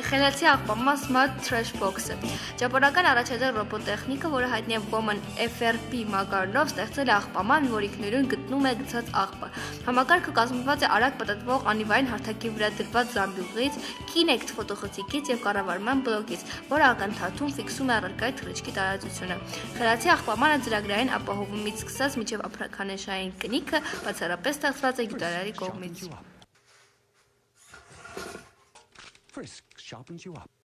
Խելացի աղբամա Smart Trash Box-ը։ Ճապոնական առաջադեմ ռոբոտտեխնիկը, որը հայտնի է Woman FRP մակարդով, ստեղծել է աղբաման, որի ինքնուրույն գտնում է գցած աղբը։ Համակարգը կազմված է արագ պատտվող անիվային հարթակի վրա դրված զամբյուղից, Kinect ֆոտոխցիկից եւ կառավարման բլոկից, որը ակնթարթում ֆիքսում է առարկայի թռիչքի տարածությունը։ Խելացի աղբամանը ծրագրային ապահովումից սկսած մինչև ապրանքանշային կնիքը բացառապես ստեղծված է գիտարարի կողմից։ Frisk sharpens you up.